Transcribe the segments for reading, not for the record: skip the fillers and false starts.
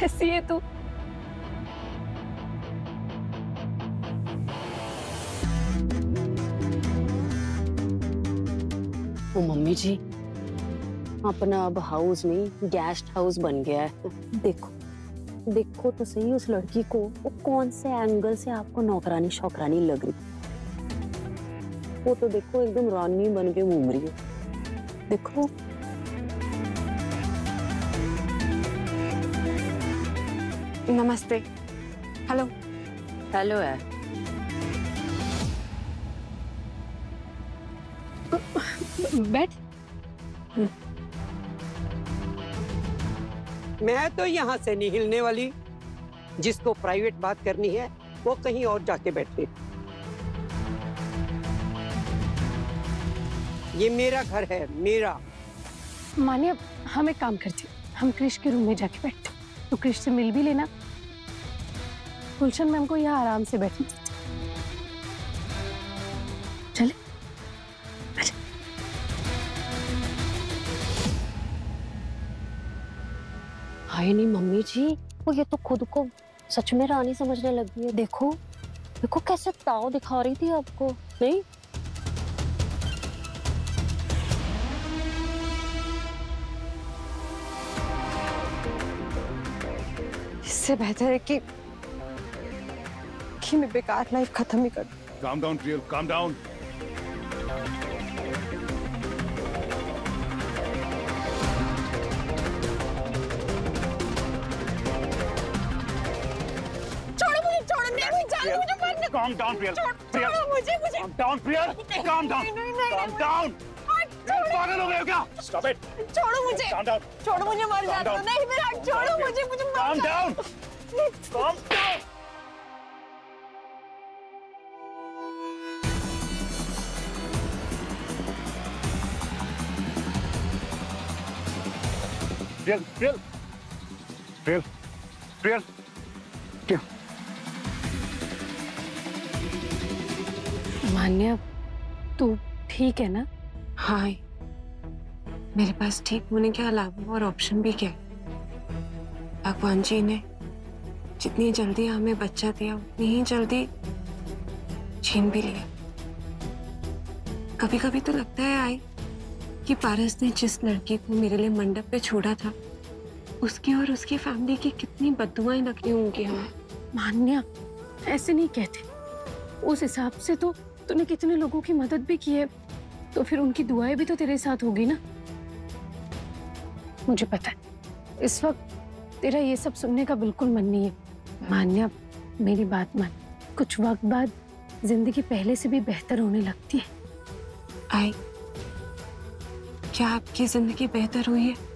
कैसी है तू? ओ मम्मी जी, अपना अब हाउस नहीं गेस्ट हाउस बन गया है। देखो देखो तो सही उस लड़की को, वो कौन से एंगल से आपको नौकरानी शौकरानी लग रही। वो तो देखो एकदम रानी बन के घूम रही है। देखो नमस्ते। हेलो। हेलो है। बैठ। मैं तो यहाँ से नहीं हिलने वाली। जिसको प्राइवेट बात करनी है वो कहीं और जाके बैठे। ये मेरा घर है, मेरा। मान्या, हम एक काम करते, हम क्रिश के रूम में जाके बैठते, तो क्रिश से मिल भी लेना। गुलशन मैम को यहाँ आराम से बैठने देते। चले? अच्छा। हाय नहीं मम्मी जी, वो ये तो खुद को सच में रानी समझने लगी है। देखो देखो कैसे ताव दिखा रही थी आपको, नहीं? इससे बेहतर है कि मैं बेकार लाइफ खत्म ही कर दूं। Calm down, Priyal. Calm down. छोड़ो मुझे, छोड़ो, नहीं मुझे जाने, मुझे मरने। Calm down, Priyal. छोड़ो मुझे, मुझे। Calm down, Priyal. Calm down. Calm down. पागल हो गए हो क्या? Stop it. छोड़ो मुझे। Calm down. छोड़ो मुझे, मर जाने दो। नहीं मेरा, छोड़ो मुझे, मुझे मर Calm down. Calm down. Priyal, Priyal. Priyal. Priyal. क्या? मान्या, तू ठीक है ना? हाँ, मेरे पास ठीक होने के अलावा और ऑप्शन भी क्या है? भगवान जी ने जितनी जल्दी हमें बच्चा दिया उतनी ही जल्दी छीन भी लिया। कभी कभी तो लगता है आई कि पारस ने जिस लड़की को मेरे लिए मंडप पे छोड़ा था उसकी और उसकी फैमिली की कितनी बद्दुआएं लगी होंगी हमें। मान्या, ऐसे नहीं कहते। उस हिसाब से तो तूने कितने लोगों की मदद भी की है, तो फिर उनकी दुआएं भी तो तेरे साथ होगी ना। मुझे पता है इस वक्त तेरा ये सब सुनने का बिल्कुल मन नहीं है। मान्या, मेरी बात मान, कुछ वक्त बाद जिंदगी पहले से भी बेहतर होने लगती है। आई, क्या आपकी जिंदगी बेहतर हुई है?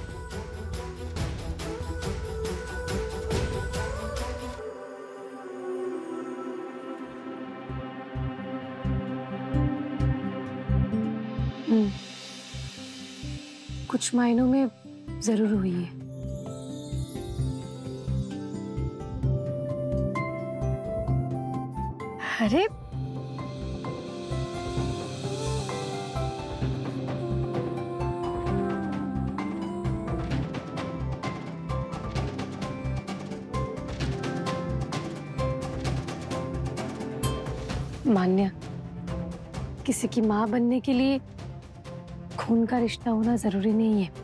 कुछ मायनों में जरूर हुई है। अरे मान्या, किसी की माँ बनने के लिए खून का रिश्ता होना जरूरी नहीं है।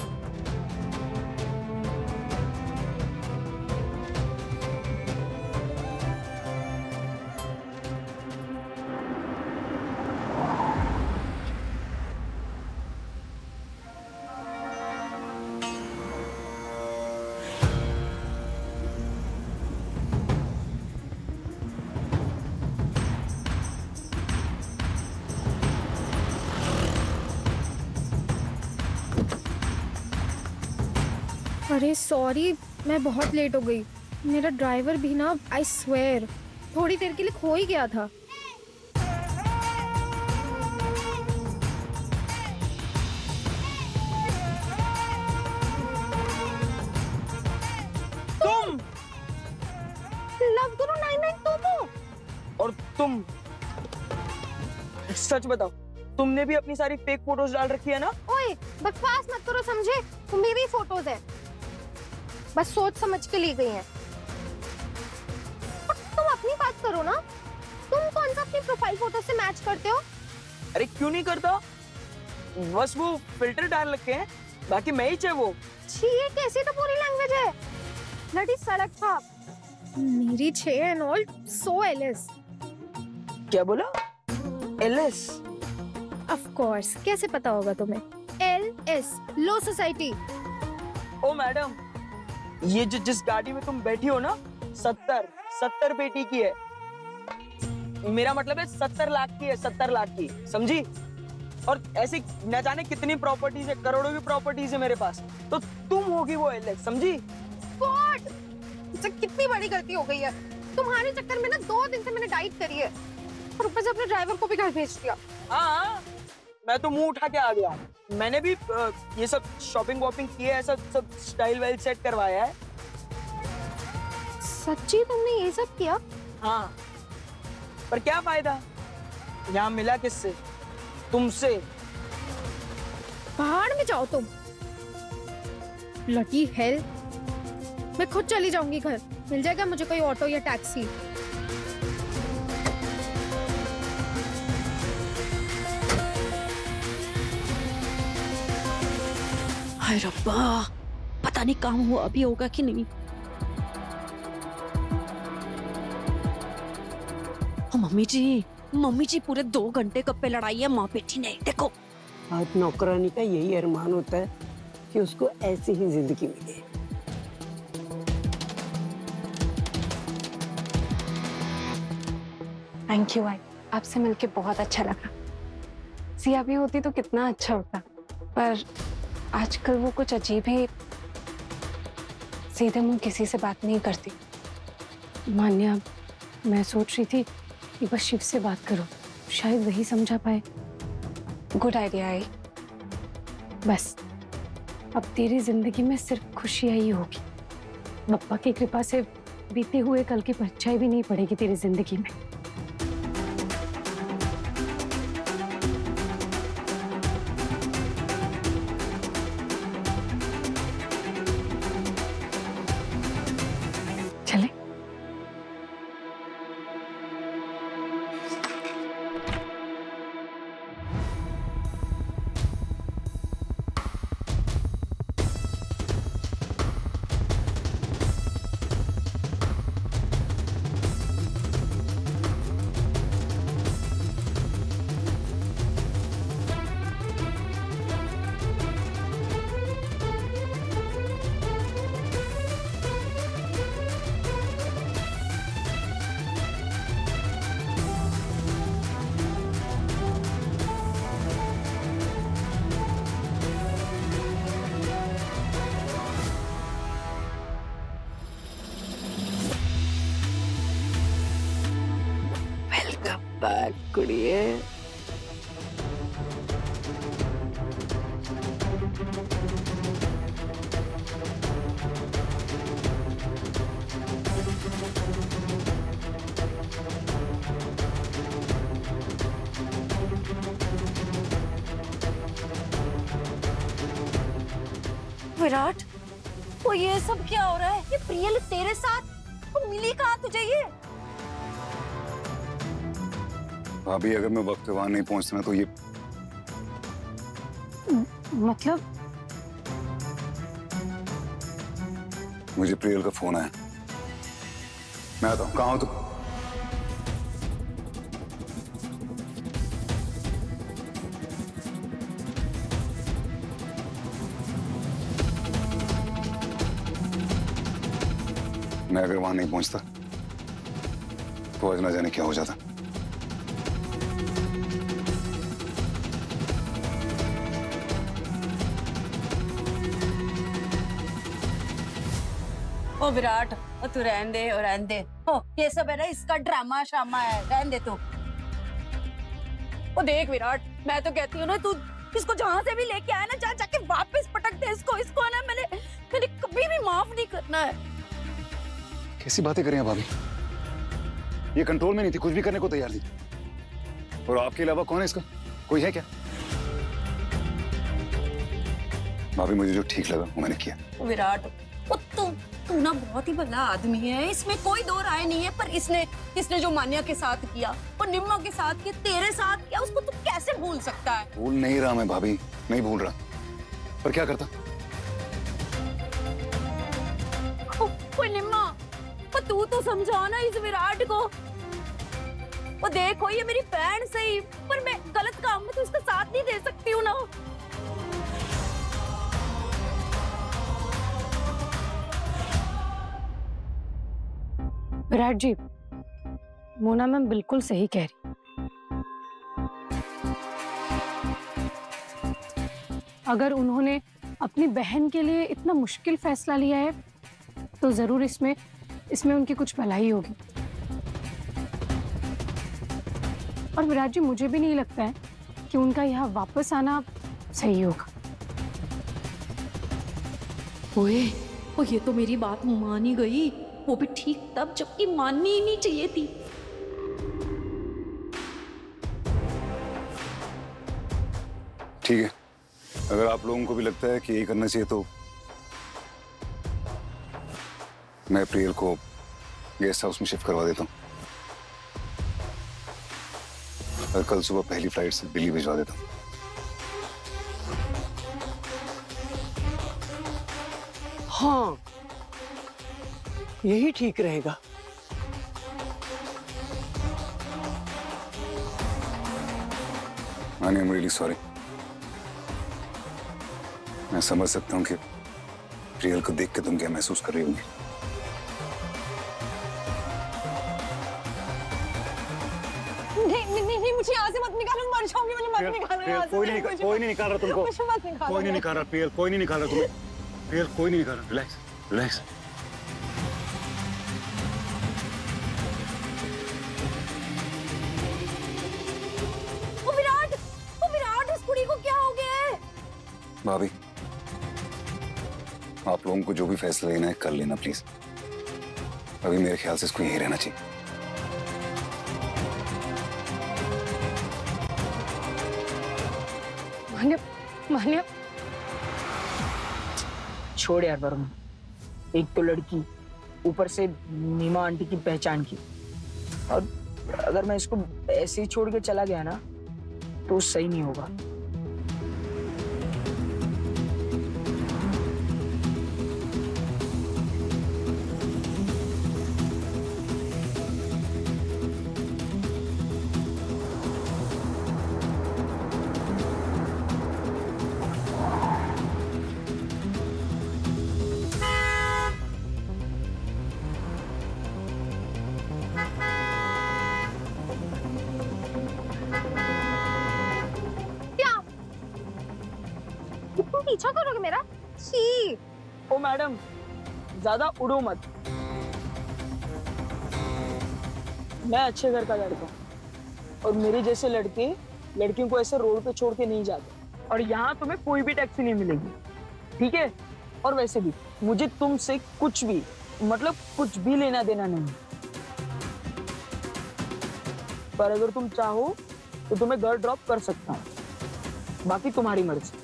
अरे सॉरी, मैं बहुत लेट हो गई। मेरा ड्राइवर भी ना, आई स्वेयर, थोड़ी देर के लिए खो ही गया था। तुम लव गुरु 99 तुम हो? और तुम सच बताओ, तुमने भी अपनी सारी फेक फोटोज डाल रखी है ना? ओए, बकवास मत करो, समझे? वो मेरी फोटोज है। बस सोच समझ के ली गई हैं। और तुम अपनी बात करो ना, तुम कौन सा अपनी प्रोफाइल फोटो से मैच करते हो? अरे क्यों नहीं करता, बस वो फिल्टर डाल रखे हैं, बाकी मैं ही चाहे वो। छी, ये कैसी तो पूरी लैंग्वेज है, लड़ी सड़क छाप। मेरी 6 एंड ऑल सो एलएस। क्या बोला? एलएस? ऑफ कोर्स, कैसे पता होगा तुम्हें? LS, low society. ओ मैडम, ये जो जिस गाड़ी में तुम बैठी हो ना, 70 पेटी की है। मेरा मतलब है 70 लाख की है, 70 लाख की, समझी? और ऐसी न जाने कितनी प्रॉपर्टीज है, करोड़ों की प्रॉपर्टीज है मेरे पास, तो तुम होगी वो एलेक्स, समझी? गॉड, कितनी बड़ी गलती हो गई है। तुम्हारे चक्कर में ना 2 दिन से मैंने डाइट करी है, और ऊपर से अपने ड्राइवर को भी घर भेज दिया। हाँ, मैं तो मुंह उठा के आ गया। मैंने भी ये सब शॉपिंग वॉपिंग की है, ऐसा सब स्टाइल वाइल सेट करवाया है। सच्ची तुमने ये सब किया? हाँ, पर क्या फायदा, यहाँ मिला किससे? तुमसे। पहाड़ में जाओ तुम, लकी हेल। मैं खुद चली जाऊंगी घर, मिल जाएगा मुझे कोई ऑटो या टैक्सी। हाय रब्बा, पता नहीं काम हुआ अभी होगा कि नहीं। मम्मी जी पूरे 2 घंटे कब पे लड़ाई है माँ बेटी ने। देखो, आज नौकरानी का यही अरमान होता है कि उसको ऐसी ही जिंदगी मिले। थैंक यू भाई, आपसे मिलके बहुत अच्छा लगा। सिया भी होती तो कितना अच्छा होता, पर आजकल वो कुछ अजीब ही सीधे मुंह किसी से बात नहीं करती। मान्या, मैं सोच रही थी कि बस शिव से बात करो, शायद वही समझा पाए। गुड आइडिया है। बस अब तेरी जिंदगी में सिर्फ खुशियां ही होगी। बप्पा की कृपा से बीते हुए कल की परछाई भी नहीं पड़ेगी तेरी जिंदगी में। चले? बैक कुड़िए। विराट, वो ये सब क्या हो रहा है? ये प्रियल तेरे साथ, वो मिली कहाँ तुझे ये? भाभी, अगर मैं वक्त पे वहां नहीं पहुंचता ना तो ये मतलब? मुझे प्रियल का फोन आया, मैं आता हूँ। कहाँ हो तुम? मैं अगर वहां नहीं पहुंचता तो आज ना जाने क्या हो जाता। ओ विराट, ओ तू रहने दे, और रहने दे। ओ ये सब है ना, इसका ड्रामा शामा है, रहने दे तू। ओ देख विराट, मैं तो कहती हूँ ना, तू इसको जहाँ से भी लेके आया ना, जा जाके वापस पटक दे इसको ना। मैंने कभी भी माफ नहीं करना है। कैसी बातें करें भाभी, ये कंट्रोल में नहीं थी, कुछ भी करने को तैयार थी। और आपके अलावा कौन है इसका? कोई है क्या? भाभी, मुझे जो ठीक लगा वो मैंने किया। विराट, तू ना बहुत ही भला आदमी है, इसमें कोई दो राय नहीं है, पर इसने जो मान्या के साथ किया और निम्मा के साथ किया, तेरे साथ किया, उसको तू कैसे भूल सकता है? भूल नहीं रहा मैं भाभी, नहीं भूल रहा, पर क्या करता? कोई निम्मा, पर तू तो समझा ना इस विराट को। वो देखो ये मेरी बहन सही, पर मैं गलत काम में तो इसका साथ नहीं दे सकती हूँ ना। विराट जी, मोना मैम बिल्कुल सही कह रही। अगर उन्होंने अपनी बहन के लिए इतना मुश्किल फैसला लिया है तो जरूर इसमें उनकी कुछ भलाई होगी। और विराट जी, मुझे भी नहीं लगता है कि उनका यहाँ वापस आना सही होगा। ओए, ओ ये तो मेरी बात मान ही गई, वो भी ठीक तब जबकि माननी ही नहीं चाहिए थी। ठीक है, अगर आप लोगों को भी लगता है कि यही करना चाहिए तो मैं प्रियल को गेस्ट हाउस में शिफ्ट करवा देता हूँ और कल सुबह पहली फ्लाइट से दिल्ली भिजवा देता हूँ। हाँ, यही ठीक रहेगा। I am really sorry. मैं समझ सकता हूँ कि प्रियल को देख के तुम क्या महसूस कर रही होंगी। नहीं, मुझे यहाँ से मत निकालो, मर जाऊंगी, मुझे मत निकालो यहाँ से। कोई नहीं निकाल रहा तुमको। मुझे मत निकालो। कोई नहीं निकाल रहा प्रियल, कोई नहीं निकाल रहा तुम्हें। प्रियल, कोई नहीं निकाल रहा। Relax, relax. ओ विराट, इस कुड़ी को क्या हो गया है? भाभी, आप लोगों को जो भी फैसला लेना है कर लेना प्लीज। अभी मेरे ख्याल से इसको यहीं रहना चाहिए। मान्या, छोड़ यार वरुण, एक तो लड़की, ऊपर से नीमा आंटी की पहचान की, और अगर मैं इसको ऐसे ही छोड़ के चला गया ना तो सही नहीं होगा। पीछा करोगे मेरा? छी। ओ मैडम, ज्यादा उड़ो मत। मैं अच्छे घर का लड़का हूँ और मेरे जैसे लड़के लड़कियों को ऐसे रोड पे छोड़ के नहीं जाते, और यहाँ तुम्हें कोई भी टैक्सी नहीं मिलेगी, ठीक है? और वैसे भी मुझे तुमसे कुछ भी, मतलब कुछ भी लेना देना नहीं, पर अगर तुम चाहो तो तुम्हें घर ड्रॉप कर सकता हूँ, बाकी तुम्हारी मर्जी।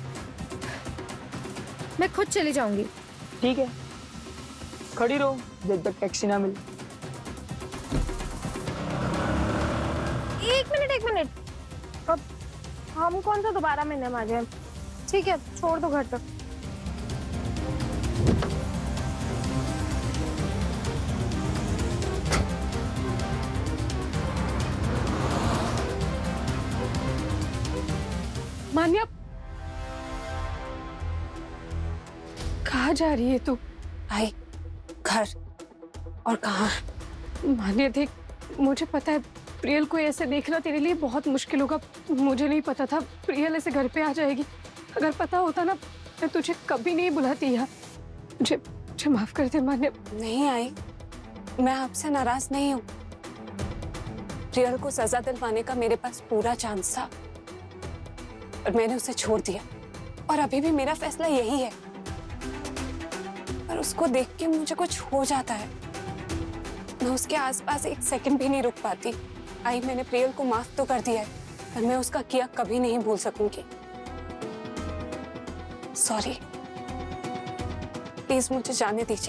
मैं खुद चली जाऊंगी। ठीक है, खड़ी रहो जब तक टैक्सी ना मिले। एक मिनट, अब हम कौन सा दोबारा मिलने वाले हैं? ठीक है, छोड़ दो घर तक। मान्या, कहाँ जा रही है तू? आई, घर। और कहाँ? मान्या देख, मुझे पता है प्रियल को ऐसे देखना तेरे लिए बहुत मुश्किल होगा। मुझे नहीं पता था प्रियल ऐसे घर पे आ जाएगी। अगर पता होता ना मैं तुझे कभी नहीं बुलाती यहाँ। मुझे माफ कर दे मान्या। नहीं आई, मैं आपसे नाराज नहीं हूँ। प्रियल को सजा दिलवाने का मेरे पास पूरा चांस था और मैंने उसे छोड़ दिया, और अभी भी मेरा फैसला यही है। पर उसको देख के मुझे कुछ हो जाता है, मैं उसके आसपास एक सेकंड भी नहीं रुक पाती। आई, मैंने प्रियल को माफ तो कर दिया है, पर मैं उसका किया कभी नहीं भूल सकूंगी। सॉरी। प्लीज मुझे जाने दीजिए।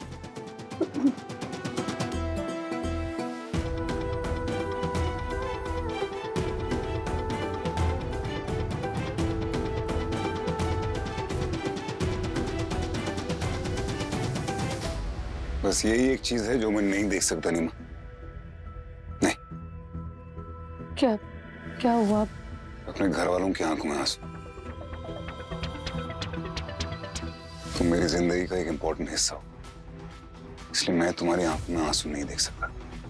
बस यही एक चीज है जो मैं नहीं देख सकता नीमा। नहीं। क्या क्या हुआ? अपने घर वालों की आंखों में आंसू। तुम मेरी जिंदगी का एक इम्पोर्टेंट हिस्सा हो, इसलिए मैं तुम्हारी आंखों में आंसू नहीं देख सकता,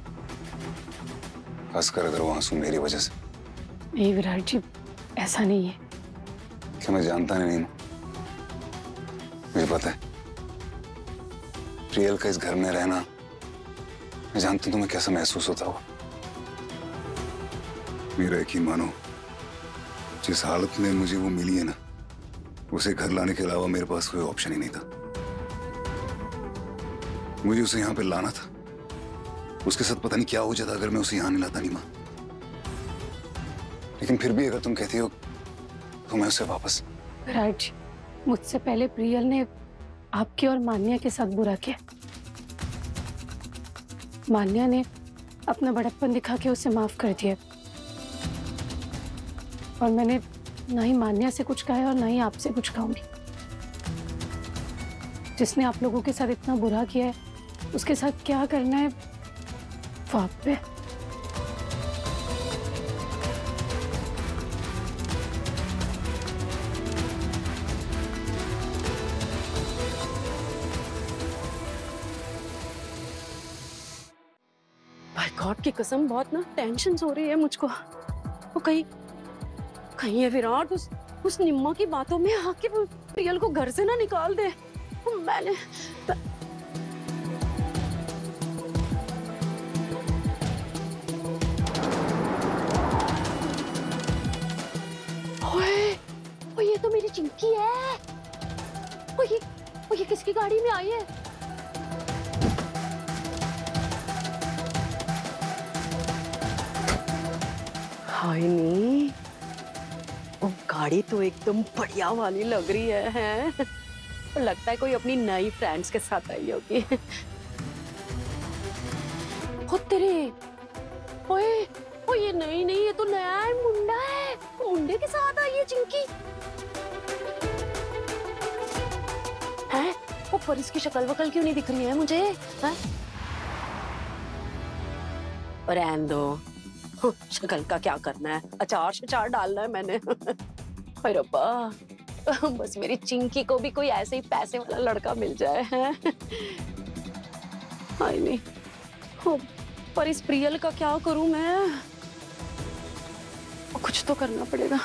खासकर अगर वो आंसू मेरी वजह से। नहीं विराट जी, ऐसा नहीं है। क्या मैं जानता नहीं नीमा? मुझे पता है प्रियल का इस घर में रहना, मैं जानता हूं तुम्हें कैसा महसूस होता होगा। मेरा यकीन मानो, जिस हालत में मुझे वो मिली है ना, उसे घर लाने के अलावा मेरे पास कोई ऑप्शन ही नहीं था। मुझे उसे यहाँ पे लाना था। उसके साथ पता नहीं क्या हो जाता अगर मैं उसे यहाँ नहीं लाता नीमा। लेकिन फिर भी अगर तुम कहती हो तो मैं उसे वापस। विराट जी, मुझसे पहले प्रियल ने आपके और मान्या के साथ बुरा किया। मान्या ने अपना बड़प्पन दिखा के उसे माफ कर दिया, और मैंने ना ही मान्या से कुछ कहा है और ना ही आपसे कुछ कहूंगी। जिसने आप लोगों के साथ इतना बुरा किया है, उसके साथ क्या करना है वो आप पे। गॉड की कसम, बहुत ना टेंशन हो रही है मुझको। वो कहीं ये विराट उस निम्मा की बातों में आके प्रियल को घर से ना निकाल दे। मैंने ओए, ये तो मेरी चिंकी है। ये किसकी गाड़ी में आई है? हाय नी, वो गाड़ी तो एकदम बढ़िया वाली लग रही है। लगता है कोई अपनी नई फ्रेंड्स के साथ आई होगी। हो तेरे, ओए, ये नहीं, ये तो नया है, मुंडा है। मुंडे के साथ आई है चिंकी। है वो, पर इसकी शक्ल वकल क्यों नहीं दिख रही है मुझे? और दो शक्ल का क्या करना है, अचार डालना है मैंने। हाय रब्बा, बस मेरी चिंकी को भी कोई ऐसे ही पैसे वाला लड़का मिल जाए। हाय नहीं, पर इस प्रियल का क्या करूं मैं? कुछ तो करना पड़ेगा।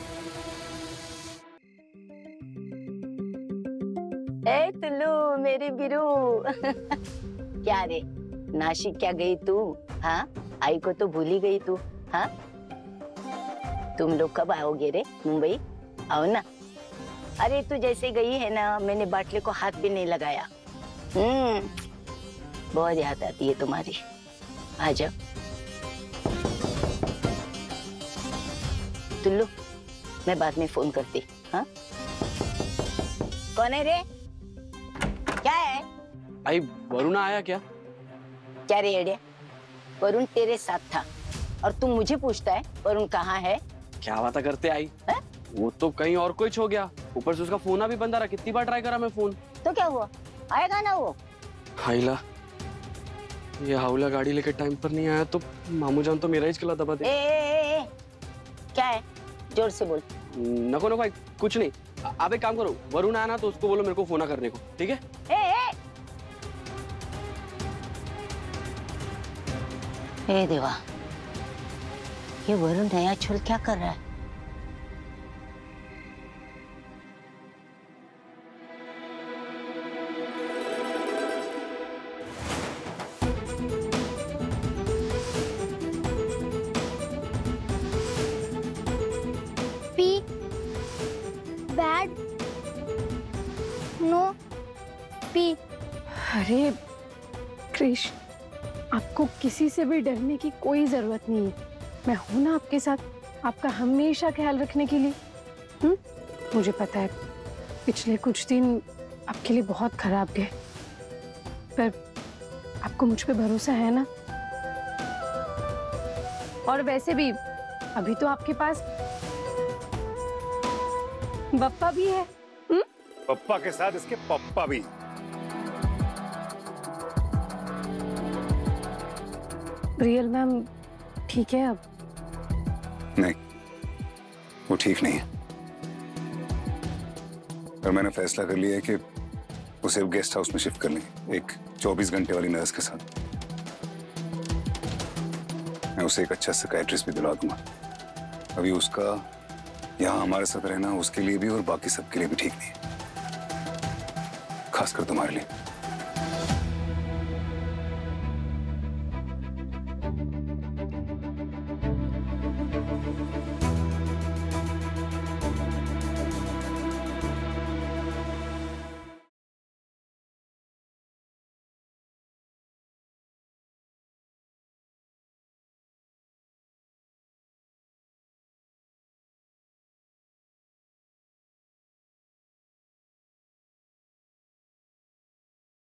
ए तुल्लू मेरी बिरू। क्या रे, नासिक क्या गई तू? हाँ, आई को तो भूल ही गई तू। हाँ, तुम लोग कब आओगे रे मुंबई? आओ ना। अरे तू जैसे गई है ना, मैंने बाटले को हाथ भी नहीं लगाया। बहुत याद आती है तुम्हारी। आ जाओ। तुल्लू, मैं बाद में फोन करती। हाँ, कौन है रे? क्या है? आई वरुण आया क्या? क्या रे एड़े, वरुण तेरे साथ था और तुम मुझे पूछता है वरुण कहाँ है? क्या बात करते आई है? वो तो कहीं और कोई छो गया, ऊपर से उसका फोन भी बंद आ रहा। कितनी बार ट्राई करा मैं फोन। तो क्या हुआ, आएगा ना वो? हाइला, ये हाउला गाड़ी लेके टाइम पर नहीं आया तो मामू जान तो मेरा ही चला दबा दे। ए, क्या है, जोर से बोल। नको भाई, कुछ नहीं। आप एक काम करो, वरुण आया ना तो उसको बोलो मेरे को फोन करने को, ठीक है? ए देवा, ये वरुण नया छोल क्या कर रहा है? Pee bad no pee. अरे क्रिश, आपको किसी से भी डरने की कोई जरूरत नहीं है। मैं हूं ना आपके साथ, आपका हमेशा ख्याल रखने के लिए। मुझे पता है पिछले कुछ दिन आपके लिए बहुत खराब गए, पर आपको मुझ पे भरोसा है ना? और वैसे भी अभी तो आपके पास बप्पा भी है। पप्पा के साथ इसके पप्पा भी। रियल मैम ठीक है अब? नहीं, वो ठीक नहीं है। और मैंने फैसला कर लिया है कि उसे अब गेस्ट हाउस में शिफ्ट कर लेंगे, एक 24 घंटे वाली नर्स के साथ। मैं उसे एक अच्छा साइकियाट्रिस्ट भी दिला दूंगा। अभी उसका यहाँ हमारे साथ रहना उसके लिए भी और बाकी सबके लिए भी ठीक नहीं है, खासकर तुम्हारे लिए।